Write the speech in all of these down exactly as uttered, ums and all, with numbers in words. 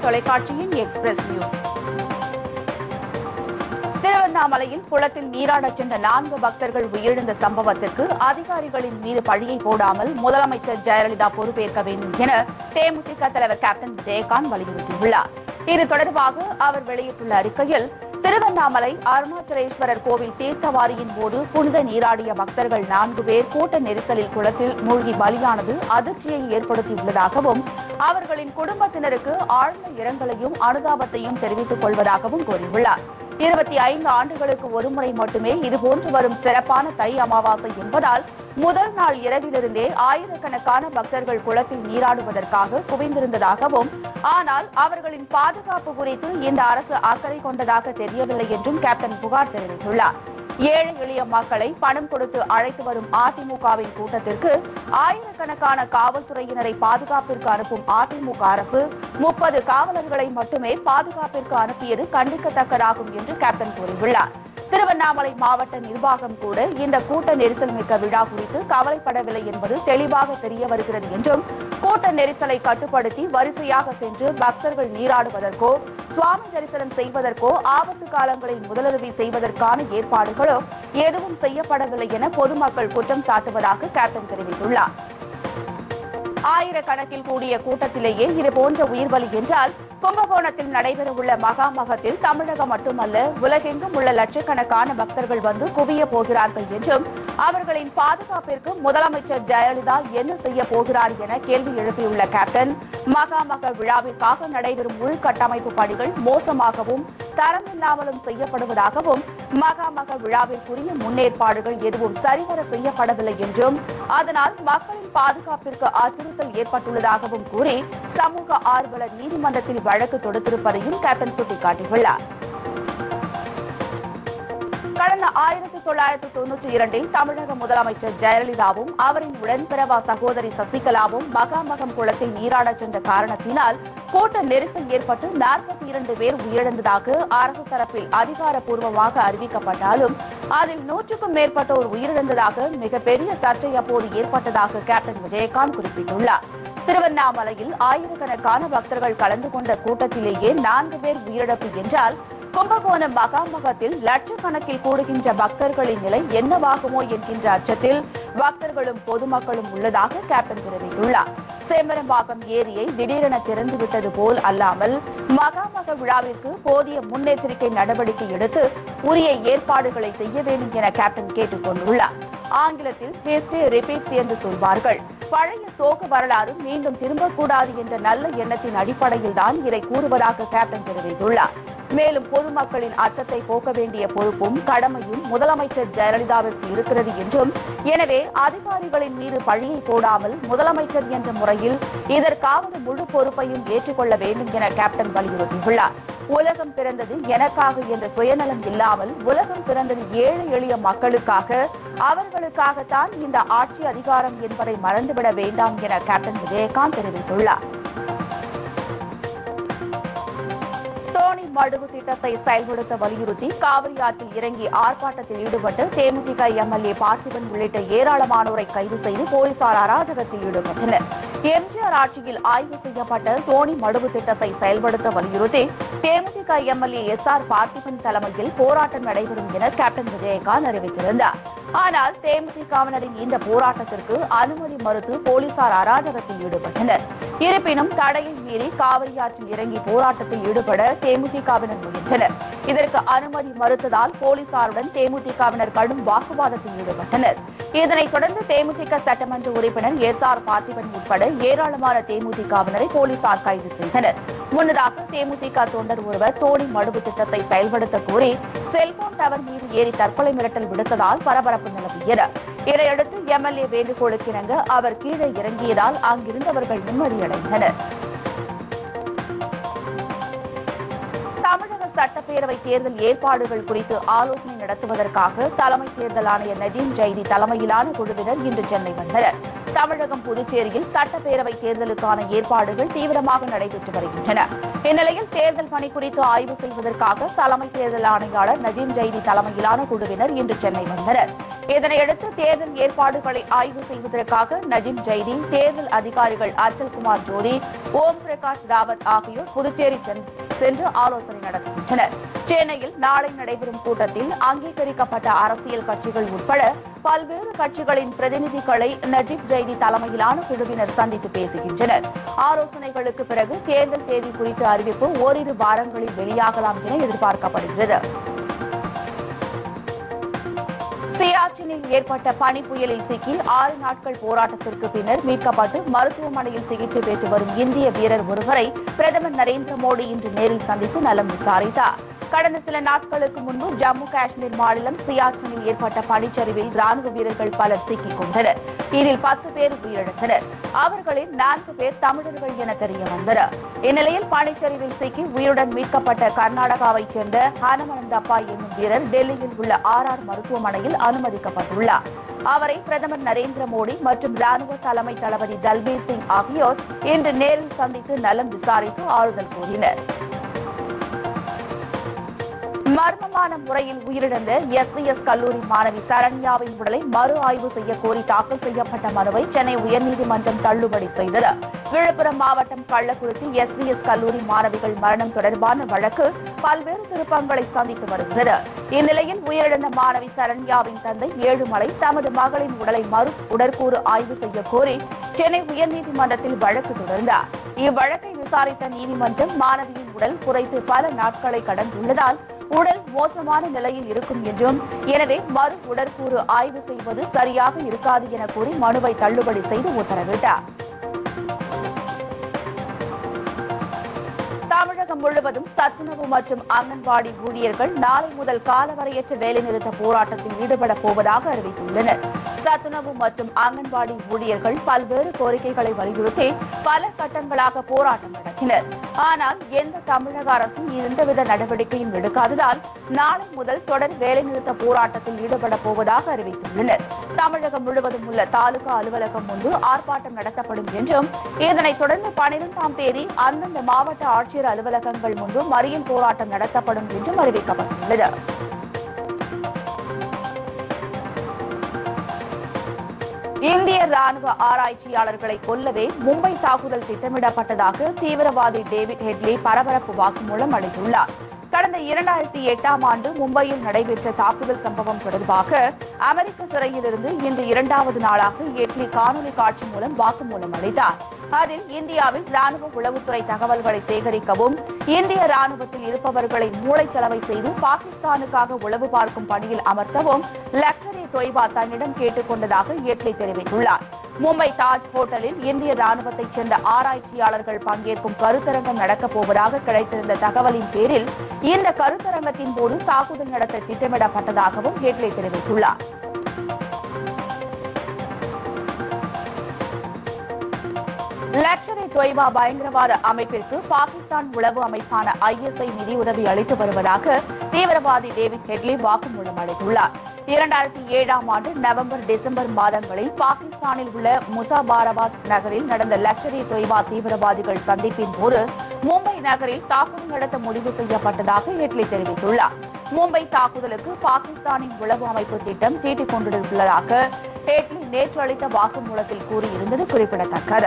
தொலைக்காட்சியின் express news. திருவண்ணாமலையில் குளத்தில் நீராடச் சென்ற நான்கு பக்தர்கள் உயிரிழந்த சம்பவத்திற்கு அதிகாரிகளின் மீது பழியை போடாமல் முதலமைச்சர் ஜெயலலிதா பொறுப்பேற்க வேண்டும் என தேமுதிக தலைவர் கேப்டன் விஜயகாந்த் வலியுறுத்தியுள்ளார். இது தொடர்பாக அவர் வெளியிட்டுள்ள அறிக்கையில், திருவண்ணாமலை அருணாச்சலேஸ்வரர் கோவில் தீர்த்தவாரியின் போது புனித நீராடிய பக்தர்கள் நான்கு பேர் கூட்ட நெரிசலில் குளத்தில் மூழ்கி பலியானது அதிர்ச்சியை ஏற்படுத்தியுள்ளதாகவும் அவர்களின் குடும்பத்தினருக்கு ஆழ்ந்த இரங்கலையும் அனுதாபத்தையும் தெரிவித்துக் கொள்வதாகவும் கூறியுள்ளார். இருபத்தி ஐந்து ஆண்டுகளுக்கு ஒருமுறை மட்டுமே இதுபோன்று வரும் சிறப்பான தை அமாவாசை என்பதால் முதல் நாள் இரவிலிருந்தே ஆயிரக்கணக்கான பக்தர்கள் குளத்தில் நீராடுவதற்காக குவிந்திருந்ததாகவும், ஆனால் அவர்களின் பாதுகாப்பு குறித்து இந்த அரசு அக்கறை கொண்டதாக தெரியவில்லை என்றும் கேப்டன் புகார் தெரிவித்துள்ளார். ஏழை எளிய மக்களை பணம் கொடுத்து அழைத்து வரும் அதிமுகவின் கூட்டத்திற்கு ஆயிரக்கணக்கான காவல்துறையினரை பாதுகாப்பிற்கு அனுப்பும் அதிமுக அரசு முப்பது காவலர்களை மட்டுமே பாதுகாப்பிற்கு அனுப்பியது கண்டிக்கத்தக்கதாகும் என்று கேப்டன் கூறியுள்ளார். திருவண்ணாமலை மாவட்ட நிர்வாகம் கூட இந்த கூட்ட நெரிசல் மிக்க விழா குறித்து கவலைப்படவில்லை என்பது தெளிவாக தெரிய வருகிறது என்றும், கூட்ட நெரிசலை கட்டுப்படுத்தி வரிசையாக சென்று பக்தர்கள் நீராடுவதற்கோ சுவாமி தரிசனம் செய்வதற்கோ ஆபத்து காலங்களில் முதலுதவி செய்வதற்கான ஏற்பாடுகளோ எதுவும் செய்யப்படவில்லை என பொதுமக்கள் குற்றம் சாட்டுவதாக கேப்டன் தெரிவித்துள்ளார். ஆயிரக்கணக்கில் கூடிய கூட்டத்திலேயே இதுபோன்ற உயிர்பலி என்றால், கும்பகோணத்தில் நடைபெறவுள்ள மகாமகத்தில் தமிழகம் மட்டுமல்ல உலகெங்கும் உள்ள லட்சக்கணக்கான பக்தர்கள் வந்து குவிய போகிறார்கள் என்றும், அவர்களின் பாதுகாப்பிற்கு முதலமைச்சர் ஜெயலலிதா என்ன செய்ய போகிறார் என கேள்வி எழுப்பியுள்ள கேப்டன், மகாமக விழாவிற்காக நடைபெறும் உள்கட்டமைப்பு பணிகள் மோசமாகவும் தரமில்லாமலும் செய்யப்படுவதாகவும், மகாமக விழாவிற்குரிய முன்னேற்பாடுகள் எதுவும் சரிவர செய்யப்படவில்லை என்றும், அதனால் மக்களின் பாதுகாப்பிற்கு அச்சுறுத்தல் ஏற்பட்டுள்ளதாகவும் கூறி சமூக ஆர்வலர் நீதிமன்றத்தில் வழக்கு தொடுத்திருப்பதையும் கேப்டன் சுட்டிக்காட்டியுள்ளார். கடந்த ஆயிரத்தி தொள்ளாயிரத்தி தொன்னூற்றி இரண்டில் தமிழக முதலமைச்சர் ஜெயலலிதாவும் அவரின் உடன்பிறவா சகோதரி சசிகலாவும் மகாமகம் குளத்தில் நீராடச் சென்ற காரணத்தினால் கூட்ட நெரிசல் ஏற்பட்டு நாற்பத்தி இரண்டு பேர் உயிரிழந்ததாக அரசு தரப்பில் அதிகாரப்பூர்வமாக அறிவிக்கப்பட்டாலும், அதில் நூற்றுக்கும் மேற்பட்டோர் உயிரிழந்ததாக மிகப்பெரிய சர்ச்சை அப்போது ஏற்பட்டதாக கேப்டன் விஜயகாந்த் குறிப்பிட்டுள்ளார். திருவண்ணாமலையில் ஆயிரக்கணக்கான பக்தர்கள் கலந்து கொண்ட கூட்டத்திலேயே நான்கு பேர் உயிரிழப்பு என்றால், கும்பகோணம் மகாமகத்தில் லட்சக்கணக்கில் கூடுகின்ற பக்தர்களின் நிலை என்னவாகுமோ என்கின்ற அச்சத்தில் பக்தர்களும் பொதுமக்களும் உள்ளதாக கேப்டன் தெரிவித்துள்ளார். சேமரம்பாக்கம் ஏரியை திடீரென திறந்துவிட்டது போல் அல்லாமல் மகாமக விழாவிற்கு போதிய முன்னெச்சரிக்கை நடவடிக்கை எடுத்து உரிய ஏற்பாடுகளை செய்ய வேண்டும் என கேப்டன் கேட்டுக் கொண்டுள்ளார். ஆங்கிலத்தில் ஹிஸ்டரி ரிப்பீட்ஸ் என்று சொல்வார்கள். பழைய சோக வரலாறு மீண்டும் திரும்பக்கூடாது என்ற நல்ல எண்ணத்தின் அடிப்படையில் தான் இதை கூறுவதாக கேப்டன் தெரிவித்துள்ளார். மேலும் பொதுமக்களின் அச்சத்தை போக்க வேண்டிய பொறுப்பும் கடமையும் முதலமைச்சர் ஜெயலலிதாவிற்கு இருக்கிறது என்றும், எனவே அதிகாரிகளின் மீது பழியை போடாமல் முதலமைச்சர் என்ற முறையில் இதற்காவது முழு பொறுப்பையும் ஏற்றுக்கொள்ள வேண்டும் என கேப்டன் வலியுறுத்தியுள்ளார். உலகம் பிறந்தது எனக்காக என்ற சுயநலம் இல்லாமல் உலகம் பிறந்தது ஏழை எளிய மக்களுக்காக, அவர்களுக்காகத்தான் இந்த ஆட்சி அதிகாரம் என்பதை மறந்துவிட வேண்டாம் என கேப்டன் விஜயகாந்த் தெரிவித்துள்ளார். தோணி மடுவு திட்டத்தை செயல்படுத்த வலியுறுத்தி காவிரி ஆற்றில் இறங்கி ஆர்ப்பாட்டத்தில் ஈடுபட்டு தேமுதிக எம்எல்ஏ பார்த்திபன் உள்ளிட்ட ஏராளமானோரை கைது செய்து போலீசார் அராஜகத்தில் ஈடுபட்டனர். எம்ஜிஆர் ஆட்சியில் ஆய்வு செய்யப்பட்ட தோணி மடுவு திட்டத்தை செயல்படுத்த வலியுறுத்தி தேமுதிக எம்எல்ஏ எஸ் ஆர் பார்த்திபன் தலைமையில் போராட்டம் நடைபெறும் என கேப்டன் விஜயகாந்த் அறிவித்திருந்தார். ஆனால் தேமுதிகவினரின் இந்த போராட்டத்திற்கு அனுமதி மறுத்து போலீசார் அராஜகத்தில் ஈடுபட்டனர். இருப்பினும் தடையை மீறி காவிரி ஆற்றில் இறங்கி போராட்டத்தில் ஈடுபட தேமுதிகவினர் முயன்றனர். இதற்கு அனுமதி மறுத்ததால் போலீசாருடன் தேமுதிகவினர் கடும் வாக்குவாதத்தில் ஈடுபட்டனர். இதனைத் தொடர்ந்து தேமுதிக சட்டமன்ற உறுப்பினர் எஸ் ஆர் பார்த்திபன் உட்பட ஏராளமான தேமுதிகவினரை போலீசார் கைது செய்தனர். முன்னதாக தேமுதிக தொண்டர் ஒருவர் தோணி மடுவு திட்டத்தை செயல்படுத்த கோரி செல்போன் டவர் மீது ஏறி தற்கொலை மிரட்டல் விடுத்ததால் பரபரப்பு நிலவியது. இதையடுத்து எம்எல்ஏ வேண்டுகோளுக்கிணங்க அவர் கீழே இறங்கியதால் அங்கிருந்தவர்கள் நிம்மதியடைந்தனர். தமிழக சட்டப்பேரவை தேர்தல் ஏற்பாடுகள் குறித்து ஆலோசனை நடத்துவதற்காக தலைமை தேர்தல் ஆணையர் நஜீம் ஜைதி தலைமையிலான குழுவினர் இன்று சென்னை வந்தனர். தமிழகம் புதுச்சேரியில் சட்டப்பேரவை தேர்தலுக்கான ஏற்பாடுகள் தீவிரமாக நடைபெற்று வருகின்றன. இந்நிலையில் தேர்தல் பணி குறித்து ஆய்வு செய்வதற்காக தலைமை தேர்தல் ஆணையாளர் நஜீம் ஜைதி தலைமையிலான குழுவினர் இன்று சென்னை வந்தனர். இதனையடுத்து தேர்தல் ஏற்பாடுகளை ஆய்வு செய்வதற்காக நஜீம் ஜைதி, தேர்தல் அதிகாரிகள் அச்சல்குமார் ஜோதி, ஓம் பிரகாஷ் ராவத் ஆகியோர் புதுச்சேரி சென்று ஆலோசனை நடத்துகின்றனர். சென்னையில் நாளை நடைபெறும் கூட்டத்தில் அங்கீகரிக்கப்பட்ட அரசியல் கட்சிகள் உட்பட பல்வேறு கட்சிகளின் பிரதிநிதிகளை நஜீப் ஜைதி தலைமையிலான குழுவினர் சந்தித்து பேசுகின்றனர். ஆலோசனைகளுக்கு பிறகு தேர்தல் தேதி குறித்த அறிவிப்பு ஓரிரு வாரங்களில் வெளியாகலாம் என எதிர்பார்க்கப்படுகிறது. சியாச்சினில் ஏற்பட்ட பனி புயலில் சிக்கி ஆறு நாட்கள் போராட்டத்திற்கு பின்னர் மீட்கப்பட்டு மருத்துவமனையில் சிகிச்சை பெற்று வரும் இந்திய வீரர் ஒருவரை பிரதமர் நரேந்திர மோடி இன்று நேரில் சந்தித்து நலம் விசாரித்தார். கடந்த சில நாட்களுக்கு முன்பு ஜம்மு காஷ்மீர் மாநிலம் சியாச்சினில் ஏற்பட்ட பனிச்சரிவில் ராணுவ வீரர்கள் பலர் சிக்கிக் கொண்டனர். இதில் பத்து பேர் உயிரிழந்தனர். அவர்களில் நான்கு பேர் தமிழர்கள் என தெரிய வந்தனர். இந்நிலையில் பனிச்சரிவில் சிக்கி உயிருடன் மீட்கப்பட்ட கர்நாடகாவைச் சேர்ந்த ஹனுமனந்தப்பா என்னும் வீரர் டெல்லியில் உள்ள ஆர் ஆர் மருத்துவமனையில் அனுமதிக்கப்பட்டுள்ளார். அவரை பிரதமர் நரேந்திர மோடி மற்றும் ராணுவ தலைமை தளபதி தல்பீர் சிங் ஆகியோர் இன்று நேரில் சந்தித்து நலம் விசாரித்து ஆறுதல் கூறினர். மர்மமான முறையில் உயிரிழந்த எஸ் வி எஸ் கல்லூரி மாணவி சரண்யாவின் உடலை மறு ஆய்வு செய்ய கோரி தாக்கல் செய்யப்பட்ட மனுவை சென்னை உயர்நீதிமன்றம் தள்ளுபடி செய்தது. விழுப்புரம் மாவட்டம் கள்ளக்குறிச்சி எஸ் வி எஸ் கல்லூரி மாணவிகள் மரணம் தொடர்பான வழக்கு பல்வேறு திருப்பங்களை சந்தித்து வருகிறது. இந்நிலையில் உயிரிழந்த மாணவி சரண்யாவின் தந்தை ஏழுமலை தமது மகளின் உடலை மறு உடற்கூறு ஆய்வு செய்ய கோரி சென்னை உயர்நீதிமன்றத்தில் வழக்கு தொடர்ந்தார். இவ்வழக்கை விசாரித்த நீதிமன்றம் மாணவியின் உடல் குறைத்து பல நாட்களை கடந்துள்ளதால் உடல் மோசமான நிலையில் இருக்கும் என்றும், எனவே மறு உடற்கூறு ஆய்வு செய்வது சரியாக இருக்காது என கூறி மனுவை தள்ளுபடி செய்து உத்தரவிட்டார். தமிழகம் முழுவதும் சத்துணவு மற்றும் அங்கன்வாடி ஊழியர்கள் நாளை முதல் காலவரையற்ற வேலைநிறுத்த போராட்டத்தில் ஈடுபடப் போவதாக அறிவித்துள்ளனர். சத்துணவு மற்றும் அங்கன்வாடி ஊழியர்கள் பல்வேறு கோரிக்கைகளை வலியுறுத்தி பல கட்டங்களாக போராட்டம் நடத்தினர். ஆனால் எந்த தமிழக அரசும் எந்தவித நடவடிக்கையும் எடுக்காததால் நாளை முதல் தொடர் வேலைநிறுத்த போராட்டத்தில் ஈடுபடப் போவதாக அறிவித்துள்ளனர். தமிழகம் முழுவதும் உள்ள தாலுகா அலுவலகம் முன்பு ஆர்ப்பாட்டம் நடத்தப்படும் என்றும், இதனைத் தொடர்ந்து பனிரெண்டாம் தேதி அந்தந்த மாவட்ட ஆட்சியர் அலுவலகங்கள் முன்பு மறியல் போராட்டம் நடத்தப்படும் என்றும் அறிவிக்கப்பட்டுள்ளது. இந்திய ராணுவ ஆராய்ச்சியாளர்களை கொல்லவே மும்பை தாக்குதல் திட்டமிடப்பட்டதாக தீவிரவாதி டேவிட் ஹெட்லி பரபரப்பு வாக்குமூலம் அளித்துள்ளார். கடந்த இரண்டாயிரத்தி எட்டாம் ஆண்டு மும்பையில் நடைபெற்ற தாக்குதல் சம்பவம் தொடர்பாக அமெரிக்க சிறையிலிருந்து இன்று இரண்டாவது நாளாக ஹெட்லி காணொலி காட்சி மூலம் வாக்குமூலம் அளித்தார். அதில் இந்தியாவில் ராணுவ உளவுத்துறை தகவல்களை சேகரிக்கவும், இந்திய ராணுவத்தில் இருப்பவர்களை மூளைச்சலவை செய்து பாகிஸ்தானுக்காக உளவு பார்க்கும் பணியில் அமர்த்தவும் லஷ்கர் இ தொய்பா தன்னிடம் கேட்டுக் கொண்டதாக ஹெட்லி தெரிவித்துள்ளார். மும்பை தாஜ் ஹோட்டலில் இந்திய ராணுவத்தைச் சேர்ந்த ஆராய்ச்சியாளர்கள் பங்கேற்கும் கருத்தரங்கம் நடக்கப் போவதாக கிடைத்திருந்த தகவலின் பேரில் இந்த கருத்தரங்கத்தின் போது தாக்குதல் நடத்த திட்டமிடப்பட்டதாகவும் ஹெட்லி தெரிவித்துள்ளார். லஷ்கர் இ தொய்பா பயங்கரவாத அமைப்பிற்கு பாகிஸ்தான் உளவு அமைப்பான ஐ எஸ் ஐ நிதியுதவி அளித்து வருவதாக தீவிரவாதி டேவிட் ஹெட்லி வாக்குமூலம் அளித்துள்ளார். இரண்டாயிரத்தி ஏழாம் ஆண்டு நவம்பர் டிசம்பர் மாதங்களில் பாகிஸ்தானில் உள்ள முசாபாராபாத் நகரில் நடந்த லஷ்கர் இ தொய்பா தீவிரவாதிகள் சந்திப்பின் போது மும்பை நகரில் தாக்குதல் நடத்த முடிவு செய்யப்பட்டதாக ஹெட்லி தெரிவித்துள்ளார். மும்பை தாக்குதலுக்கு பாகிஸ்தானின் உளவு அமைப்பு திட்டம் தீட்டிக் கொண்டுள்ளதாக ஹெட்லி நேற்று அளித்த வாக்குமூலத்தில் கூறியிருந்தது குறிப்பிடத்தக்கது.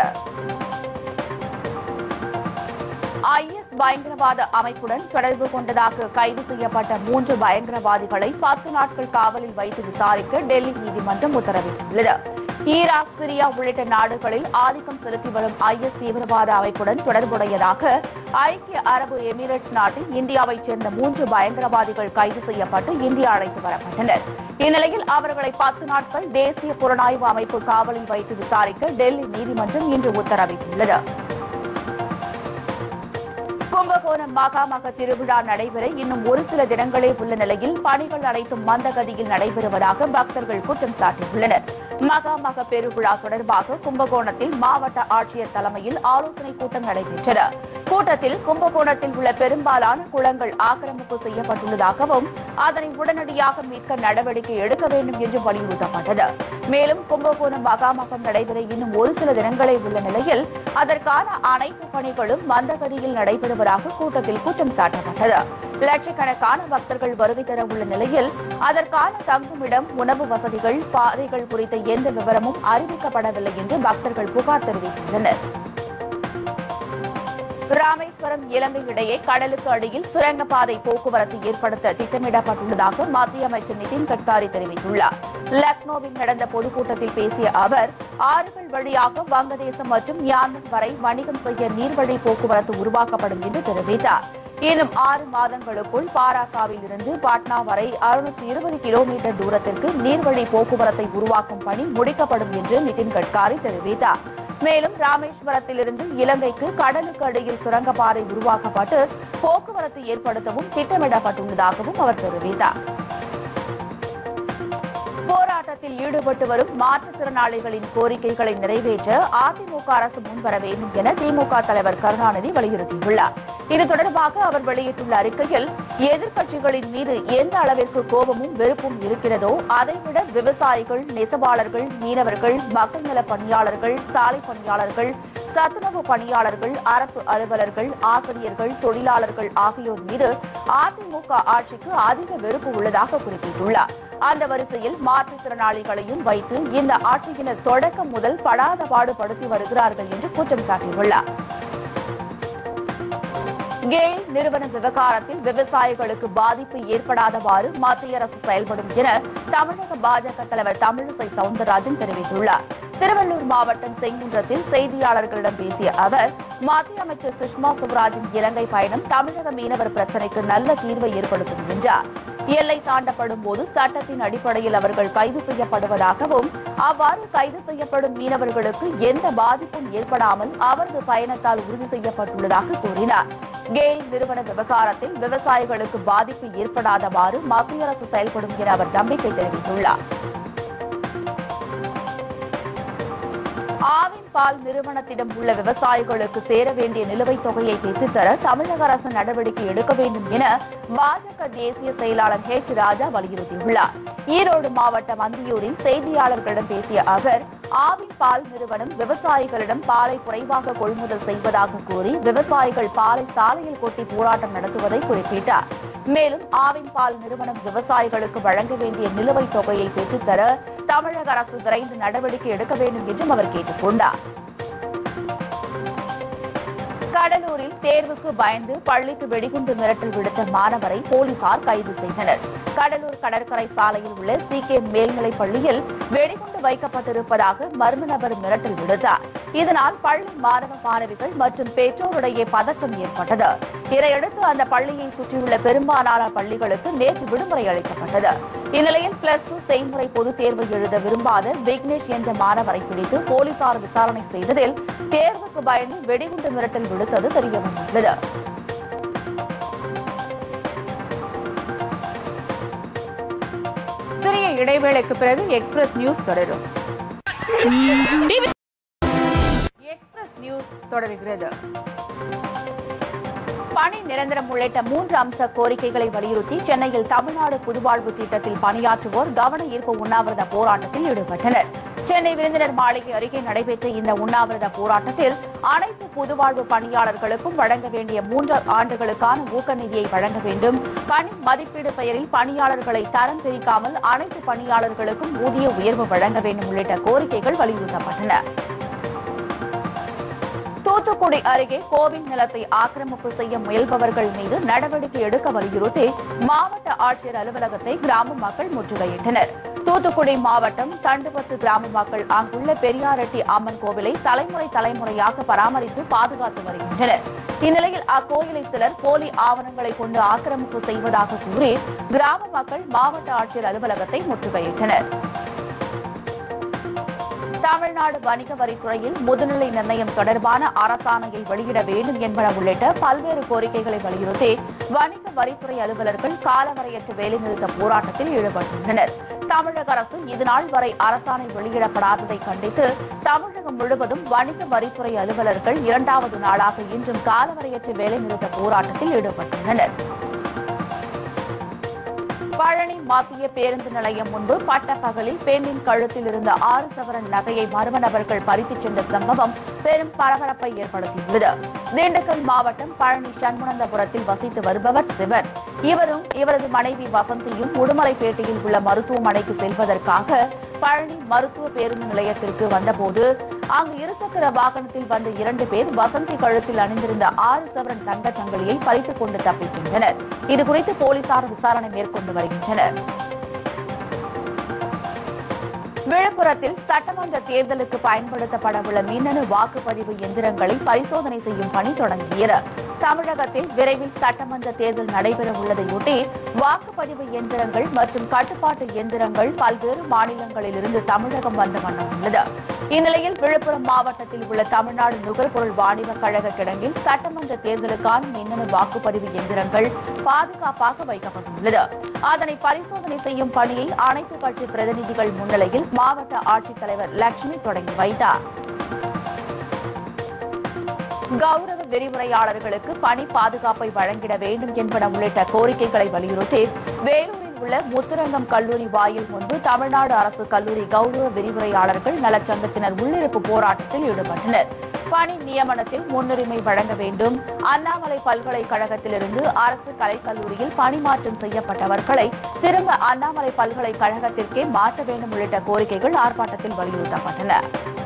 ஐ எஸ் பயங்கரவாத அமைப்புடன் தொடர்பு கொண்டதாக கைது செய்யப்பட்ட மூன்று பயங்கரவாதிகளை பத்து நாட்கள் காவலில் வைத்து விசாரிக்க டெல்லி நீதிமன்றம் உத்தரவிட்டுள்ளது. ஈராக், சிரியா உள்ளிட்ட நாடுகளில் ஆதிக்கம் செலுத்தி வரும் ஐ எஸ் தீவிரவாத அமைப்புடன் தொடர்புடையதாக ஐக்கிய அரபு எமிரேட்ஸ் நாட்டில் இந்தியாவைச் சேர்ந்த மூன்று பயங்கரவாதிகள் கைது செய்யப்பட்டு இந்தியா அழைத்து வரப்பட்டனர். இந்நிலையில் அவர்களை பத்து நாட்கள் தேசிய புலனாய்வு அமைப்பு காவலில் வைத்து விசாரிக்க டெல்லி நீதிமன்றம் இன்று உத்தரவிட்டுள்ளது. கும்பகோணம் மகாமக திருவிழா நடைபெற இன்னும் ஒரு சில தினங்களே உள்ள நிலையில் பணிகள் அனைத்தும் மந்தகதியில் நடைபெறுவதாக பக்தர்கள் குற்றம் சாட்டியுள்ளனர். மகாமக பெருவிழா தொடர்பாக கும்பகோணத்தில் மாவட்ட ஆட்சியர் தலைமையில் ஆலோசனை கூட்டம் நடைபெற்றது. கூட்டத்தில் கும்பகோணத்தில் உள்ள பெரும்பாலான குளங்கள் ஆக்கிரமிப்பு செய்யப்பட்டுள்ளதாகவும் அதனை உடனடியாக மீட்க நடவடிக்கை எடுக்க வேண்டும் என்று வலியுறுத்தப்பட்டது. மேலும் கும்பகோணம் மகாமகம் நடைபெற இன்னும் ஒரு சில தினங்களே உள்ள நிலையில் அதற்கான அனைத்து பணிகளும் மந்தகதியில் நடைபெறுவதாக கூட்டத்தில் குற்றம் சாட்டப்பட்டது. லட்சக்கணக்கான பக்தர்கள் வருகை தர உள்ள நிலையில் அதற்கான தங்குமிடம், உணவு வசதிகள், பாதைகள் குறித்த எந்த விவரமும் அறிவிக்கப்படவில்லை என்று பக்தர்கள் புகார் தெரிவித்துள்ளனர். ராமேஸ்வரம் இலங்கை இடையே கடலுக்கு அடியில் சுரங்கப்பாதை போக்குவரத்து ஏற்படுத்த திட்டமிடப்பட்டுள்ளதாக மத்திய அமைச்சர் நிதின் கட்காரி தெரிவித்துள்ளார். லக்னோவில் நடந்த பொதுக்கூட்டத்தில் பேசிய அவர், ஆறுகள் வழியாக வங்கதேசம் மற்றும் மியான்மர் வரை வணிகம் செய்ய நீர்வழி போக்குவரத்து உருவாக்கப்படும் என்று தெரிவித்தார். இன்னும் ஆறு மாதங்களுக்குள் பாராக்காவில் இருந்து பாட்னா வரை அறுநூற்று இருபது கிலோமீட்டர் தூரத்திற்கு நீர்வழி போக்குவரத்தை உருவாக்கும் பணி முடிக்கப்படும் என்று நிதின் கட்காரி தெரிவித்தார். மேலும் ராமேஸ்வரத்திலிருந்து இலங்கைக்கு கடலுக்கு அடியில் சுரங்கப்பாதை உருவாக்கப்பட்டு போக்குவரத்து ஏற்படுத்தவும் திட்டமிடப்பட்டுள்ளதாகவும் அவர் தெரிவித்தார். போராட்டத்தில் ஈடுபட்டு வரும் மாற்றுத்திறனாளிகளின் கோரிக்கைகளை நிறைவேற்ற அதிமுக அரசு முன்வர வேண்டும் என திமுக தலைவர் கருணாநிதி வலியுறுத்தியுள்ளார். இது தொடர்பாக அவர் வெளியிட்டுள்ள அறிக்கையில், எதிர்க்கட்சிகளின் மீது எந்த அளவிற்கு கோபமும் வெறுப்பும் இருக்கிறதோ அதைவிட விவசாயிகள், நெசவாளர்கள், மீனவர்கள், மக்கள் நல பணியாளர்கள், சாலை பணியாளர்கள், சத்துணவு பணியாளர்கள், அரசு அலுவலர்கள், ஆசிரியர்கள், தொழிலாளர்கள் ஆகியோர் மீது அதிமுக ஆட்சிக்கு அதிக வெறுப்பு உள்ளதாக குறிப்பிட்டுள்ளார். அந்த வரிசையில் மாற்றுத்திறனாளிகளையும் வைத்து இந்த ஆட்சியினர் தொடக்கம் முதல் படாத பாடுபடுத்தி வருகிறார்கள் என்று குற்றம் சாட்டியுள்ளார். கெயில் நிறுவன விவகாரத்தில் விவசாயிகளுக்கு பாதிப்பு ஏற்படாதவாறு மத்திய அரசு செயல்படும் என தமிழக பாஜக தலைவர் தமிழிசை சவுந்தரராஜன் தெரிவித்துள்ளார். திருவள்ளூர் மாவட்டம் செங்குன்றத்தில் செய்தியாளர்களிடம் பேசிய அவர், மத்திய அமைச்சர் சுஷ்மா சுவராஜின் இலங்கை பயணம் தமிழக மீனவர் பிரச்சினைக்கு நல்ல தீர்வை ஏற்படுத்தும் என்றார். எல்லை தாண்டப்படும் போது சட்டத்தின் அடிப்படையில் அவர்கள் கைது செய்யப்படுவதாகவும் அவ்வாறு கைது செய்யப்படும் மீனவர்களுக்கு எந்த பாதிப்பும் ஏற்படாமல் அவரது பயணத்தால் உறுதி செய்யப்பட்டுள்ளதாக கூறினார். கெயில் நிறுவன விவகாரத்தில் விவசாயிகளுக்கு பாதிப்பு ஏற்படாதவாறு மத்திய அரசு செயல்படும் என அவர் நம்பிக்கை தெரிவித்துள்ளார். ஆவின் பால் நிறுவனத்திடம் உள்ள விவசாயிகளுக்கு சேர வேண்டிய நிலுவைத் தொகையை பெற்றுத்தர தமிழக அரசு நடவடிக்கை எடுக்க வேண்டும் என பாஜக தேசிய செயலாளர் ஹெச் ராஜா வலியுறுத்தியுள்ளார். ஈரோடு மாவட்டம் அந்தியூரில் செய்தியாளர்களிடம் பேசிய அவர், ஆவின் பால் நிறுவனம் விவசாயிகளிடம் பாலை குறைவாக கொள்முதல் செய்வதாக கூறி விவசாயிகள் பாலை சாலையில் கொட்டி போராட்டம் நடத்துவதை குறிப்பிட்டார். மேலும் ஆவின் பால் நிறுவனம் விவசாயிகளுக்கு வழங்க வேண்டிய நிலுவைத் தொகையை பெற்றுத்தர தமிழக அரசு விரைந்து நடவடிக்கை எடுக்க வேண்டும் என்றும் அவர் கேட்டுக் கொண்டார். கடலூரில் தேர்வுக்கு பயந்து பள்ளிக்கு வெடிகுண்டு மிரட்டல் விடுத்த மாணவரை போலீசார் கைது செய்தனர். கடலூர் கடற்கரை சாலையில் உள்ள சி கே மேல்நிலைப் பள்ளியில் வெடிகுண்டு வைக்கப்பட்டிருப்பதாக மர்ம நபர் மிரட்டல் விடுத்தார். இதனால் பள்ளி மாணவ மாணவிகள் மற்றும் பெற்றோரிடையே பதற்றம் ஏற்பட்டது. இதையடுத்து அந்த பள்ளியை சுற்றியுள்ள பெரும்பாலான பள்ளிகளுக்கு நேற்று விடுமுறை அளிக்கப்பட்டது. இந்நிலையில் பிளஸ் டூ செய்முறை பொதுத் தேர்வு எழுத விரும்பாத விக்னேஷ் என்ற மாணவரை பிடித்து போலீசார் விசாரணை செய்ததில் தேர்வுக்கு பயந்து வெடிகுண்டு மிரட்டல் விடுத்தது தெரியவந்துள்ளது. சிறிய இடைவேளைக்கு பிறகு எக்ஸ்பிரஸ் நியூஸ் தொடரும். எக்ஸ்பிரஸ் நியூஸ் தொடர்கிறது. பணி நிரந்தரம் உள்ளிட்ட மூன்று அம்ச கோரிக்கைகளை வலியுறுத்தி சென்னையில் தமிழ்நாடு புதுவாழ்வு திட்டத்தில் பணியாற்றுவோர் கவன ஈர்ப்பு உண்ணாவிரத போராட்டத்தில் ஈடுபட்டனர். சென்னை விருந்தினர் மாளிகை அருகே நடைபெற்ற இந்த உண்ணாவிரத போராட்டத்தில் அனைத்து புதுவாழ்வு பணியாளர்களுக்கும் வழங்க வேண்டிய மூன்று ஆண்டுகளுக்கான ஊக்க நிதியை வழங்க வேண்டும், பணி மதிப்பீடு பெயரில் பணியாளர்களை தரம் பிரிக்காமல் அனைத்து பணியாளர்களுக்கும் ஊதிய உயர்வு வழங்க வேண்டும் உள்ளிட்ட கோரிக்கைகள் வலியுறுத்தப்பட்டன. தூத்துக்குடி அருகே கோவில் நிலத்தை ஆக்கிரமிப்பு செய்ய முயல்பவர்கள் மீது நடவடிக்கை எடுக்க வலியுறுத்தி மாவட்ட ஆட்சியர் அலுவலகத்தை கிராம மக்கள் முற்றுகையிட்டனர். தூத்துக்குடி மாவட்டம் தண்டுபத்து கிராம மக்கள் அங்குள்ள பெரியாரெட்டி அம்மன் கோவிலை தலைமுறை தலைமுறையாக பராமரித்து பாதுகாத்து வருகின்றனர். இந்நிலையில் அக்கோயிலை சிலர் போலி ஆவணங்களை கொண்டு ஆக்கிரமிப்பு செய்வதாக கூறி கிராம மக்கள் மாவட்ட ஆட்சியர் அலுவலகத்தை முற்றுகையிட்டனர். தமிழ்நாடு வணிக வரித்துறையில் முதுநிலை நிர்ணயம் தொடர்பான அரசாணையை வெளியிட வேண்டும் என்பன உள்ளிட்ட பல்வேறு கோரிக்கைகளை வலியுறுத்தி வணிக வரித்துறை அலுவலர்கள் காலவரையற்ற வேலைநிறுத்த போராட்டத்தில் ஈடுபட்டுள்ளனர். தமிழக அரசு இதுநாள் வரை அரசாணை வெளியிடப்படாததை கண்டித்து தமிழகம் முழுவதும் வணிக வரித்துறை அலுவலர்கள் இரண்டாவது நாளாக இன்றும் காலவரையற்ற வேலைநிறுத்த போராட்டத்தில் ஈடுபட்டுள்ளனர். பழனி மத்திய பேருந்து நிலையம் முன்பு பட்டப்பகலில் பெண்ணின் கழுத்தில் இருந்த ஆறு சவரன் நகையை மர்ம நபர்கள் பறித்துச் சென்ற சம்பவம் பெரும் பரபரப்பை ஏற்படுத்தியுள்ளது. திண்டுக்கல் மாவட்டம் பழனி சண்முனந்தபுரத்தில் வசித்து வருபவர் சிவன். இவரும் இவரது மனைவி வசந்தியும் உடுமலைப்பேட்டையில் உள்ள மருத்துவமனைக்கு செல்வதற்காக பழனி மருத்துவ பேருந்து நிலையத்திற்கு வந்தபோது அங்கு இருசக்கர வாகனத்தில் வந்த இரண்டு பேர் வசந்தி கழுத்தில் அணிந்திருந்த ஆறு சவரன் தங்கச் சங்கிலியை பறித்துக் கொண்டு தப்பிச் சென்றனர். இதுகுறித்து போலீசார் விசாரணை மேற்கொண்டு வருகின்றனர். விழுப்புரத்தில் சட்டமன்ற தேர்தலுக்கு பயன்படுத்தப்படவுள்ள மின்னணு வாக்குப்பதிவு எந்திரங்களை பரிசோதனை செய்யும் பணி தொடங்கியது. தமிழகத்தில் விரைவில் சட்டமன்ற தேர்தல் நடைபெறவுள்ளதையொட்டி வாக்குப்பதிவு எந்திரங்கள் மற்றும் கட்டுப்பாட்டு எந்திரங்கள் பல்வேறு மாநிலங்களிலிருந்து தமிழகம் வந்த வண்ணம் உள்ளது. இந்நிலையில் விழுப்புரம் மாவட்டத்தில் உள்ள தமிழ்நாடு நுகர்பொருள் வாணிபக் கழக கிடங்கில் சட்டமன்ற தேர்தலுக்கான மின்னணு வாக்குப்பதிவு எந்திரங்கள் பாதுகாப்பாக வைக்கப்பட்டுள்ளது. அதனை பரிசோதனை செய்யும் பணியை அனைத்து கட்சி பிரதிநிதிகள் முன்னிலையில் மாவட்ட ஆட்சித்தலைவர் லட்சுமி தொடங்கி வைத்தார். கௌரவ விரிவுரையாளர்களுக்கு பணி பாதுகாப்பை வழங்கிட வேண்டும் என்பன உள்ளிட்ட கோரிக்கைகளை வலியுறுத்தி வேலூரில் உள்ள முத்துரங்கம் கல்லூரி வாயில் முன்பு தமிழ்நாடு அரசு கல்லூரி கௌரவ விரிவுரையாளர்கள் நலச்சங்கத்தினர் உள்ளிருப்பு போராட்டத்தில் ஈடுபட்டனர். பணி நியமனத்தில் முன்னுரிமை வழங்க வேண்டும், அண்ணாமலை பல்கலைக்கழகத்திலிருந்து அரசு கலைக்கல்லூரியில் பணிமாற்றம் செய்யப்பட்டவர்களை திரும்ப அண்ணாமலை பல்கலைக்கழகத்திற்கே மாற்ற வேண்டும் உள்ளிட்ட கோரிக்கைகள் ஆர்ப்பாட்டத்தில் வலியுறுத்தப்பட்டன.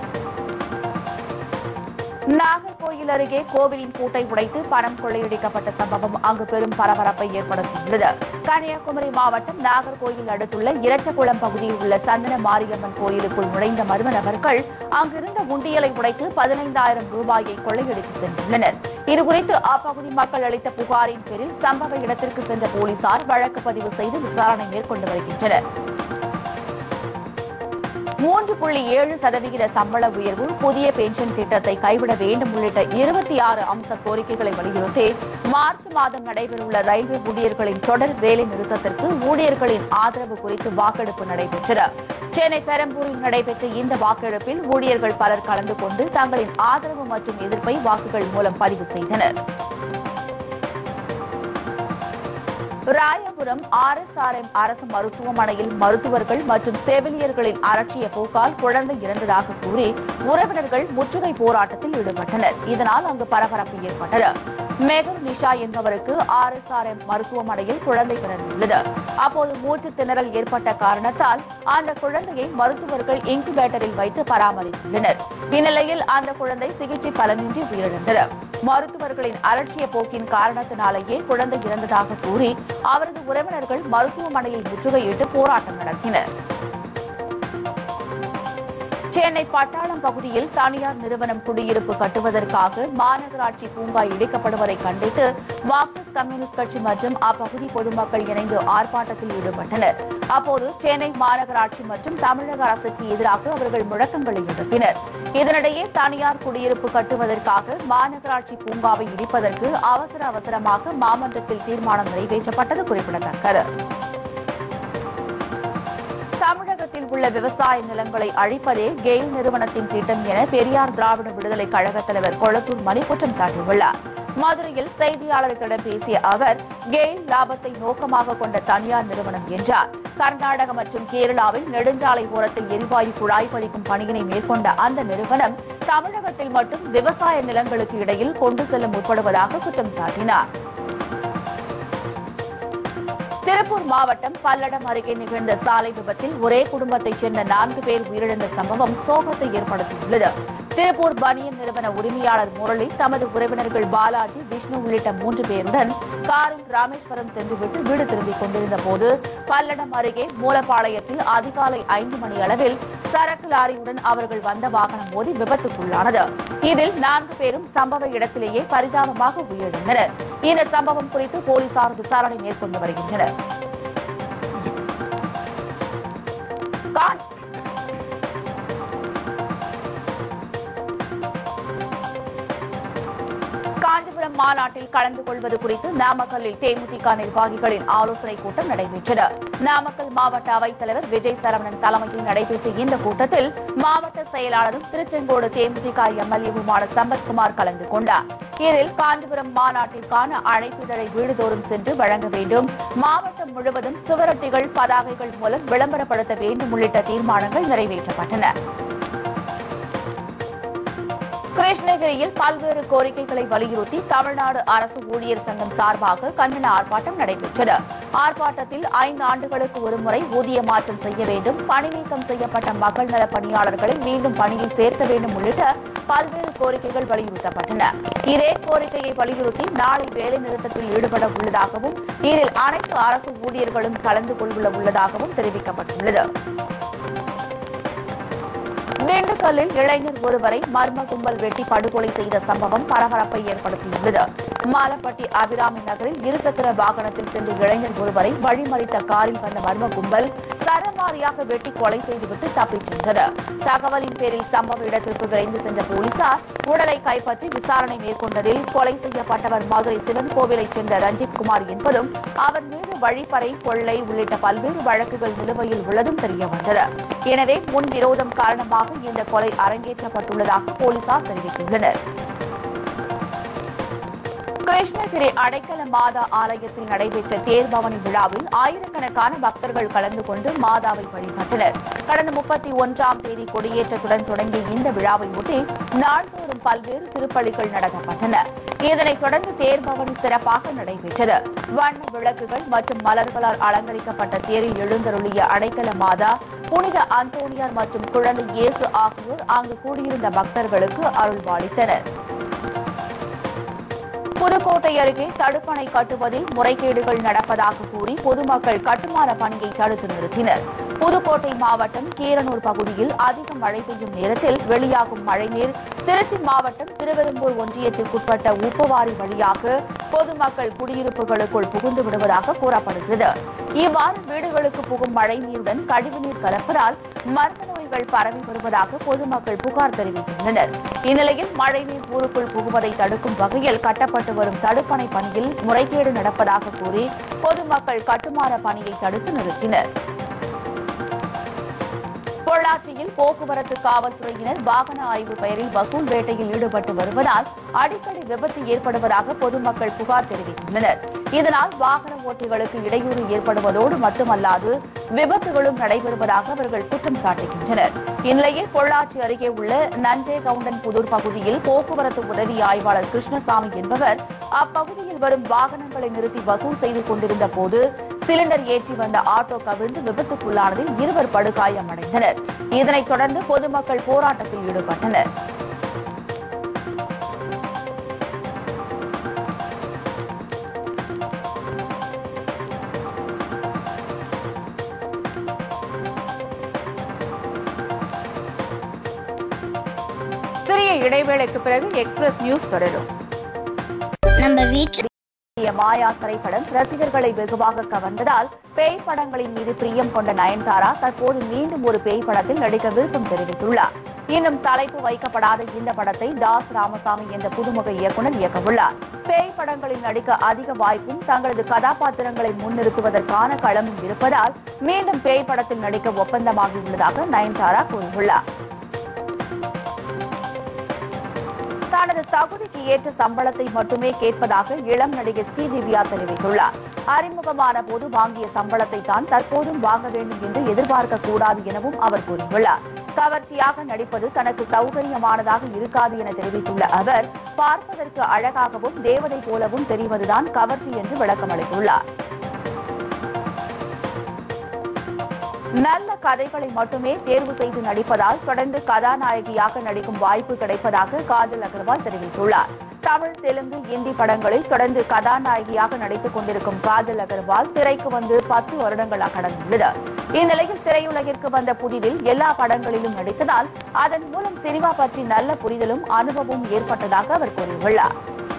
நாகர்கோயில் அருகே கோவிலின் பூட்டை உடைத்து பணம் கொள்ளையடிக்கப்பட்ட சம்பவம் அங்கு பெரும் பரபரப்பை ஏற்படுத்தியுள்ளது. கன்னியாகுமரி மாவட்டம் நாகர்கோயில் அடுத்துள்ள இரச்சகுளம் பகுதியில் உள்ள சந்தன மாரியம்மன் கோயிலுக்குள் நுழைந்த மர்ம நபர்கள் அங்கிருந்த உண்டியலை உடைத்து பதினைந்தாயிரம் ரூபாயை கொள்ளையடித்து சென்றுள்ளனர். இதுகுறித்து அப்பகுதி மக்கள் அளித்த புகாரின் பேரில் சம்பவ இடத்திற்கு சென்ற போலீசார் வழக்கு பதிவு செய்து விசாரணை மேற்கொண்டு வருகின்றனர். மூன்று புள்ளி ஏழு சதவிகித சம்பள உயர்வு, புதிய பென்ஷன் திட்டத்தை கைவிட வேண்டும் உள்ளிட்ட இருபத்தி ஆறு அம்ச கோரிக்கைகளை வலியுறுத்தி மார்ச் மாதம் நடைபெறவுள்ள ரயில்வே ஊழியர்களின் தொடர் வேலை நிறுத்தத்திற்கு ஊழியர்களின் ஆதரவு குறித்து வாக்கெடுப்பு நடைபெற்றது. சென்னை பெரம்பூரில் நடைபெற்ற இந்த வாக்கெடுப்பில் ஊழியர்கள் பலர் கலந்து கொண்டு தங்களின் ஆதரவு மற்றும் எதிர்ப்பை வாக்குகள் மூலம் பதிவு செய்தனர். Royapuram R S R M அரசு மருத்துவமனையில் மருத்துவர்கள் மற்றும் செவிலியர்களின் அலட்சிய போக்கால் குழந்தை இறந்ததாக கூறி உறவினர்கள் முற்றுகை போராட்டத்தில் ஈடுபட்டனர். இதனால் அங்கு பரபரப்பு ஏற்பட்டது. மெகர் நிஷா என்பவருக்கு ஆர் எஸ் ஆர் எம் மருத்துவமனையில் குழந்தை பிறந்துள்ளது. அப்போது மூச்சு திணறல் ஏற்பட்ட காரணத்தால் அந்த குழந்தையை மருத்துவர்கள் இன்குபேட்டரில் வைத்து பராமரித்துள்ளனர். இந்நிலையில் அந்த குழந்தை சிகிச்சை பலனின்றி உயிரிழந்தது. மருத்துவர்களின் அலட்சிய போக்கின் காரணத்தினாலேயே குழந்தை இறந்ததாக கூறி அவரது உறவினர்கள் மருத்துவமனையை முற்றுகையிட்டு போராட்டம் நடத்தினர். சென்னை பட்டாளம் பகுதியில் தனியார் நிறுவனம் குடியிருப்பு கட்டுவதற்காக மாநகராட்சி பூங்கா இடிக்கப்படுவதை கண்டித்து மார்க்சிஸ்ட் கம்யூனிஸ்ட் கட்சி மற்றும் அப்பகுதி பொதுமக்கள் இணைந்து ஆர்ப்பாட்டத்தில் ஈடுபட்டனர். அப்போது சென்னை மாநகராட்சி மற்றும் தமிழக அரசுக்கு எதிராக அவர்கள் முழக்கங்களை எழுப்பினர். இதனிடையே தனியார் குடியிருப்பு கட்டுவதற்காக மாநகராட்சி பூங்காவை இடிப்பதற்கு அவசர அவசரமாக மாமன்றத்தில் தீர்மானம் நிறைவேற்றப்பட்டது குறிப்பிடத்தக்கது. தமிழகத்தில் உள்ள விவசாய நிலங்களை அழிப்பதே கெயில் நிறுவனத்தின் திட்டம் என பெரியார் திராவிட விடுதலை கழக தலைவர் கொளத்தூர் மணி குற்றம் சாட்டியுள்ளார். மதுரையில் செய்தியாளர்களிடம் பேசிய அவர், கெயில் லாபத்தை நோக்கமாக கொண்ட தனியார் நிறுவனம் என்றார். கர்நாடக மற்றும் கேரளாவில் நெடுஞ்சாலை ஓரத்தில் எரிவாயு குழாய் பதிக்கும் பணியினை மேற்கொண்ட அந்த நிறுவனம் தமிழகத்தில் மட்டும் விவசாய நிலங்களுக்கு இடையில் கொண்டு செல்ல முற்படுவதாக குற்றம் சாட்டினார். திருப்பூர் மாவட்டம் பல்லடம் அருகே நிகழ்ந்த சாலை விபத்தில் ஒரே குடும்பத்தைச் சேர்ந்த நான்கு பேர் உயிரிழந்த சம்பவம் சோகத்தை ஏற்படுத்தியுள்ளது. திருப்பூர் பனியன் நிறுவன உரிமையாளர் முரளி தமது உறவினர்கள் பாலாஜி, விஷ்ணு உள்ளிட்ட மூன்று பேருடன் காரில் ராமேஸ்வரம் சென்றுவிட்டு வீடு திரும்பிக் கொண்டிருந்த போது பல்லடம் அருகே மூலப்பாளையத்தில் அதிகாலை ஐந்து மணி அளவில் சரக்கு லாரியுடன் அவர்கள் வந்த வாகனம் மோதி விபத்துக்குள்ளானது. இதில் நான்கு பேரும் சம்பவ இடத்திலேயே பரிதாபமாக உயிரிழந்தனர். இந்த சம்பவம் குறித்து போலீசார் விசாரணை மேற்கொண்டு வருகின்றனர். காஞ்சிபுரம் காஞ்சிபுரம் மாநாட்டில் கலந்து கொள்வது குறித்து நாமக்கல்லில் தேமுதிக நிர்வாகிகளின் ஆலோசனைக் கூட்டம் நடைபெற்றது. நாமக்கல் மாவட்ட அவைத்தலைவர் விஜய் சரவணன் தலைமையில் நடைபெற்ற இந்த கூட்டத்தில் மாவட்ட செயலாளரும் திருச்செங்கோடு தேமுதிக எம்எல்ஏவுமான சம்பத்குமார் கலந்து கொண்டார். இதில் காஞ்சிபுரம் மாநாட்டிற்கான அழைப்பிதழை வீடுதோறும் சென்று வழங்க வேண்டும், மாவட்டம் முழுவதும் சுவரொட்டிகள், பதாகைகள் மூலம் விளம்பரப்படுத்த வேண்டும் உள்ளிட்ட தீர்மானங்கள் நிறைவேற்றப்பட்டன. கிருஷ்ணகிரியில் பல்வேறு கோரிக்கைகளை வலியுறுத்தி தமிழ்நாடு அரசு ஊழியர் சங்கம் சார்பாக கண்டன ஆர்ப்பாட்டம் நடைபெற்றது. ஆர்ப்பாட்டத்தில் ஐந்து ஆண்டுகளுக்கு ஒருமுறை ஊதிய மாற்றம் செய்ய வேண்டும், பணி நீக்கம் செய்யப்பட்ட மக்கள் நல பணியாளர்களை மீண்டும் பணியில் சேர்க்க வேண்டும் உள்ளிட்ட பல்வேறு கோரிக்கைகள் வலியுறுத்தப்பட்டன. இதே கோரிக்கையை வலியுறுத்தி நாளை வேலை நிறுத்தத்தில் ஈடுபட உள்ளதாகவும் இதில் அனைத்து அரசு ஊழியர்களும் கலந்து கொள்ள உள்ளதாகவும் தெரிவிக்கப்பட்டுள்ளது. திண்டுக்கல்லில் இளைஞர் ஒருவரை மர்ம கும்பல் வெட்டி படுகொலை செய்த சம்பவம் பரபரப்பை ஏற்படுத்தியுள்ளது. மாலப்பட்டி அபிராமி நகரில் இருசக்கர வாகனத்தில் சென்ற இளைஞர் ஒருவரை வழிமறித்த காரில் வந்த மர்ம கும்பல் சரமாரியாக வெட்டி கொலை செய்துவிட்டு தப்பிச் சென்றது. தகவலின் பேரில் சம்பவ இடத்திற்கு விரைந்து சென்ற போலீசார் உடலை கைப்பற்றி விசாரணை மேற்கொண்டதில் கொலை செய்யப்பட்டவர் மதுரை சிவன் கோவிலைச் சேர்ந்த ரஞ்சித் குமார் என்பதும் அவர் மீது வழிப்பறை, கொள்ளை உள்ளிட்ட பல்வேறு வழக்குகள் நிலுவையில் உள்ளதும் தெரியவந்தது. எனவே முன்விரோதம் காரணமாக இந்த கொலை அரங்கேற்றப்பட்டுள்ளதாக போலீசார் தெரிவித்துள்ளனர். கிருஷ்ணகிரி அடைக்கல மாதா ஆலயத்தில் நடைபெற்ற தேர்பவனி விழாவில் ஆயிரக்கணக்கான பக்தர்கள் கலந்து கொண்டு மாதாவை வழிபட்டனர். கடந்த முப்பத்தி ஒன்றாம் தேதி கொடியேற்றத்துடன் தொடங்கிய இந்த விழாவை ஒட்டி நாள்தோறும் பல்வேறு திருப்பலிகள் நடத்தப்பட்டன. இதனைத் தொடர்ந்து தேர்பவனி சிறப்பாக நடைபெற்றது. வண்ண விளக்குகள் மற்றும் மலர்களால் அலங்கரிக்கப்பட்ட தேரில் எழுந்தருளிய அடைக்கல மாதா, புனித அந்தோனியார் மற்றும் குழந்தை இயேசு ஆகியோர் அங்கு கூடியிருந்த பக்தர்களுக்கு அருள்பாலித்தனர். புதுக்கோட்டை அருகே தடுப்பணை கட்டுவதில் முறைகேடுகள் நடப்பதாக கூறி பொதுமக்கள் கட்டுமான பணியை தடுத்து நிறுத்தினர். புதுக்கோட்டை மாவட்டம் கீரனூர் பகுதியில் அதிக மழை பெய்யும் நேரத்தில் வெளியாகும் மழைநீர் திருச்சி மாவட்டம் திருவெரும்பூர் ஒன்றியத்திற்குட்பட்ட உப்புவாரி வழியாக பொதுமக்கள் குடியிருப்புகளுக்குள் புகுந்து விடுவதாக கூறப்படுகிறது. இவ்வாறு வீடுகளுக்கு புகும் மழை நீருடன் கழிவுநீர் கலப்பதால் மர்ம நோய்கள் பரவி வருவதாக பொதுமக்கள் புகார் தெரிவித்துள்ளனர். இந்நிலையில் மழைநீர் ஊருக்குள் புகுவதை தடுக்கும் வகையில் கட்டப்பட்டு வரும் தடுப்பணை பணியில் முறைகேடு நடப்பதாக கூறி பொதுமக்கள் கட்டுமான பணியை தடுத்து நிறுத்தினர். பொள்ளாச்சியில் போக்குவரத்து காவல்துறையினர் வாகன ஆய்வு பெயரில் வசூல் வேட்டையில் ஈடுபட்டு வருவதால் அடிக்கடி விபத்து ஏற்படுவதாக பொதுமக்கள் புகார் தெரிவித்துள்ளனர். இதனால் வாகன ஓட்டிகளுக்கு இடையூறு ஏற்படுவதோடு மட்டுமல்லாது விபத்துகளும் நடைபெறுவதாக அவர்கள் குற்றம் சாட்டுகின்றனர். இந்நிலையில் பொள்ளாச்சி அருகே உள்ள நஞ்சே கவுண்டன் புதூர் பகுதியில் போக்குவரத்து உதவி ஆய்வாளர் கிருஷ்ணசாமி என்பவர் அப்பகுதியில் வரும் வாகனங்களை நிறுத்தி வசூல் செய்து கொண்டிருந்த போது சிலிண்டர் ஏற்றி வந்த ஆட்டோ கவிழ்ந்து விபத்துக்குள்ளானதில் இருவர் படுகாயமடைந்தனர். இதனைத் தொடர்ந்து பொதுமக்கள் போராட்டத்தில் ஈடுபட்டனர். சிறிய இடைவேளைக்கு பிறகு எக்ஸ்பிரஸ் நியூஸ் தொடரும். நம்ம வீட்டில் மாயா திரைப்படம் ரசிகர்களை வெகுவாக கவர்ந்ததால் பேய் படங்களின் மீது பிரியம் கொண்ட நயன்தாரா தற்போது மீண்டும் ஒரு பேய் படத்தில் நடிக்க விருப்பம் தெரிவித்துள்ளார். இன்னும் தலைப்பு வைக்கப்படாத இந்த படத்தை தாஸ் ராமசாமி என்ற புதுமுக இயக்குநர் இயக்கவுள்ளார். பேய் படங்களில் நடிக்க அதிக வாய்ப்பும் தங்களது கதாபாத்திரங்களை முன்னிறுத்துவதற்கான களமும் இருப்பதால் மீண்டும் பேய் படத்தில் நடிக்க ஒப்பந்தமாகியுள்ளதாக நயன்தாரா கூறியுள்ளார். தனது தகுதிக்கு ஏற்ற சம்பளத்தை மட்டுமே கேட்பதாக இளம் நடிகை ஸ்ரீதிவ்யா தெரிவித்துள்ளார். அறிமுகமான போது வாங்கிய சம்பளத்தை தான் தற்போதும் வாங்க வேண்டும் என்று எதிர்பார்க்க கூடாது எனவும் அவர் கூறியுள்ளார். கவர்ச்சியாக நடிப்பது தனக்கு சௌகரியமானதாக இருக்காது என தெரிவித்துள்ள அவர், பார்ப்பதற்கு அழகாகவும் தேவதை போலவும் தெரிவதுதான் கவர்ச்சி என்று விளக்கமளித்துள்ளார். நல்ல கதைகளை மட்டுமே தேர்வு செய்து நடிப்பதால் தொடர்ந்து கதாநாயகியாக நடிக்கும் வாய்ப்பு கிடைப்பதாக காஜல் அகர்வால் தெரிவித்துள்ளார். தமிழ், தெலுங்கு, இந்தி படங்களில் தொடர்ந்து கதாநாயகியாக நடித்துக் கொண்டிருக்கும் காஜல் அகர்வால் திரைக்கு வந்து பத்து வருடங்களாக கடந்துள்ளது. இந்நிலையில் திரையுலகிற்கு வந்த புதிதில் எல்லா படங்களிலும் நடித்ததால் அதன் மூலம் சினிமா பற்றி நல்ல புரிதலும் அனுபவமும் ஏற்பட்டதாக அவர் கூறியுள்ளார்.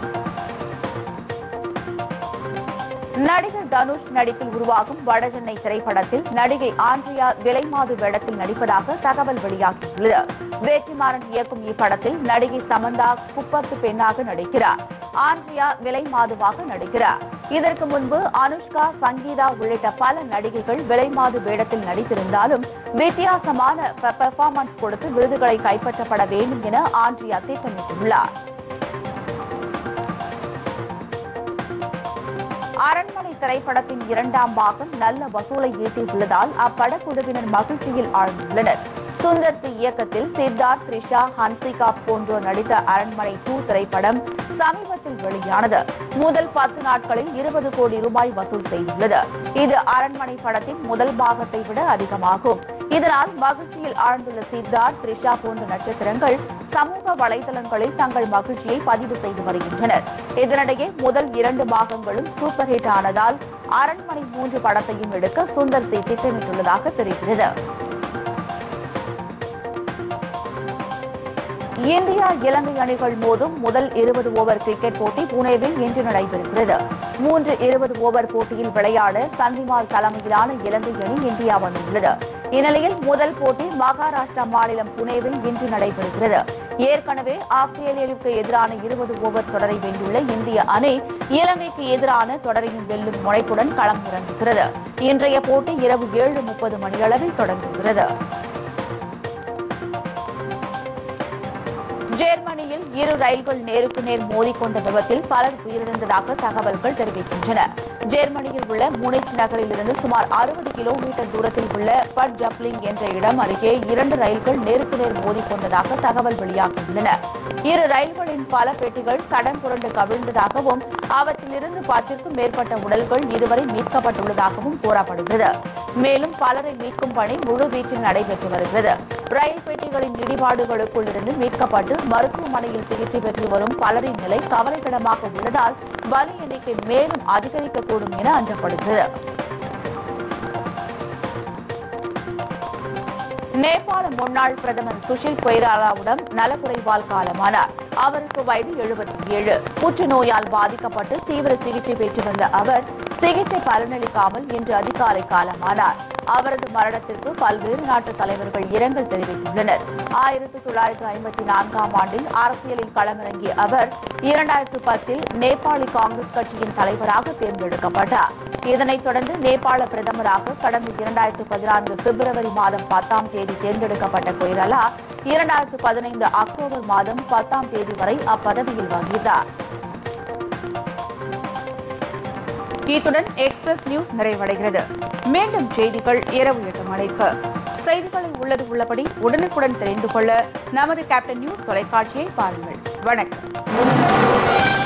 நடிகர் தனுஷ் நடிப்பில் உருவாகும் வடசென்னை திரைப்படத்தில் நடிகை ஆண்ட்ரியா விலைமாது வேடத்தில் நடிப்பதாக தகவல் வெளியாகியுள்ளது. வெற்றிமாறன் இயக்கும் இப்படத்தில் நடிகை சமந்தா குப்பத்து பெண்ணாக நடிக்கிறார். ஆண்ட்ரியா விலை மாதுவாக நடிக்கிறார். இதற்கு முன்பு அனுஷ்கா, சங்கீதா உள்ளிட்ட பல நடிகைகள் விலைமாது வேடத்தில் நடித்திருந்தாலும் வித்தியாசமான பெர்ஃபார்மன்ஸ் கொடுத்து விருதுகளை கைப்பற்றப்பட வேண்டும் என ஆண்ட்ரியா திட்டமிட்டுள்ளார். அரண்மனை திரைப்படத்தின் இரண்டாம் பாகம் நல்ல வசூலை ஈட்டியுள்ளதால் அப்படக்குழுவினர் மகிழ்ச்சியில் ஆழ்ந்துள்ளனர். சுந்தர் சி இயக்கத்தில் சித்தார்த், த்ரிஷா, ஹன்சிகா போன்றோர் நடித்த அரண்மனை டூ திரைப்படம் சமீபத்தில் வெளியானது. முதல் பத்து நாட்களில் இருபது கோடி ரூபாய் வசூல் செய்துள்ளது. இது அரண்மனை படத்தின் முதல் பாகத்தை விட அதிகமாகும். இதனால் மகிழ்ச்சியில் ஆழ்ந்துள்ள சித்தார்த், த்ரிஷா போன்ற நட்சத்திரங்கள் சமூக வலைதளங்களில் தங்கள் மகிழ்ச்சியை பதிவு செய்து வருகின்றனர். இதனிடையே முதல் இரண்டு பாகங்களும் சூப்பர் ஹிட் ஆனதால் அரண்மனை மூன்று படத்தையும் எடுக்க சுந்தர் சி திட்டமிட்டுள்ளதாக தெரிகிறது. இந்தியா இலங்கை அணிகள் மோதும் முதல் இருபது ஓவர் கிரிக்கெட் போட்டி புனேவில் இன்று நடைபெறுகிறது. மூன்று இருபது ஓவர் போட்டியில் விளையாட சந்திமால் தலைமையிலான இலங்கை அணி இந்தியா வந்துள்ளது. இந்நிலையில் முதல் போட்டி மகாராஷ்டிரா மாநிலம் புனேவில் இன்று நடைபெறுகிறது. ஏற்கனவே ஆஸ்திரேலியாவுக்கு எதிரான இருபது ஓவர் தொடரை வென்றுள்ள இந்திய அணி இலங்கைக்கு எதிரான தொடரையும் வெல்லும் முனைப்புடன் களம் இறங்குகிறது. இன்றைய போட்டி இரவு ஏழு முப்பது மணியளவில் தொடங்குகிறது. ஜெர்மனியில் இரு ரயில்கள் நேருக்கு நேர் மோதிக்கொண்ட விபத்தில் பலர் உயிரிழந்ததாக தகவல்கள் தெரிவிக்கின்றன. ஜெர்மனியில் உள்ள முனிச் நகரில் இருந்து சுமார் அறுபது கிலோமீட்டர் தூரத்தில் உள்ள பட் ஜப்லிங் என்ற இடம் அருகே இரண்டு ரயில்கள் நேருக்கு நேர் மோதிக்கொண்டதாக தகவல் வெளியாகியுள்ளன. இரு ரயில்களின் பல பெட்டிகள் தடம் புரண்டு கவிழ்ந்ததாகவும் அவற்றிலிருந்து பத்திற்கும் மேற்பட்ட உடல்கள் இதுவரை மீட்கப்பட்டுள்ளதாகவும் கூறப்படுகிறது. மேலும் பலரை மீட்கும் பணி முழுவீச்சில் நடைபெற்று வருகிறது. ரயில் பெட்டிகளின் இடிபாடுகளுக்குள் இருந்து மீட்கப்பட்டு மருத்துவமனையில் சிகிச்சை பெற்று வரும் பலரின் நிலை கவலைக்கிடமாக உள்ளதால் பலி எண்ணிக்கை மேலும் அதிகரிக்கக்கூடும் என அஞ்சப்படுகிறது. நேபாள முன்னாள் பிரதமர் சுஷில் கொய்ராலாவுடன் நலக்குறைவால் காலமானார். அவருக்கு வயது எழுபத்தி ஏழு. புற்றுநோயால் பாதிக்கப்பட்டு தீவிர சிகிச்சை பெற்று வந்த அவர் சிகிச்சை பலனளிக்காமல் இன்று அதிகாலை காலமானார். அவரது மரணத்திற்கு பல்வேறு நாட்டு தலைவர்கள் இரங்கல் தெரிவித்துள்ளனர். ஆயிரத்தி தொள்ளாயிரத்தி ஐம்பத்தி நான்காம் ஆண்டில் அரசியலில் களமிறங்கிய அவர் இரண்டாயிரத்து பத்தில் நேபாளி காங்கிரஸ் கட்சியின் தலைவராக தேர்ந்தெடுக்கப்பட்டார். இதனைத் தொடர்ந்து நேபாள பிரதமராக கடந்த இரண்டாயிரத்து பதினான்கு பிப்ரவரி மாதம் பத்தாம் தேதி தேர்ந்தெடுக்கப்பட்ட கொய்ராலா இரண்டாயிரத்து பதினைந்து அக்டோபர் மாதம் பத்தாம் தேதி வரை அப்பதவியில் வகித்தார். இத்துடன் எக்ஸ்பிரஸ் நியூஸ் நிறைவடைகிறது. மீண்டும் செய்திகள் இரவு எட்டு மணிக்கு. செய்திகளை உள்ளது உள்ளபடி உடனுக்குடன் தெரிந்து கொள்ள நமது கேப்டன் நியூஸ் தொலைக்காட்சியை பாருங்கள். வணக்கம்.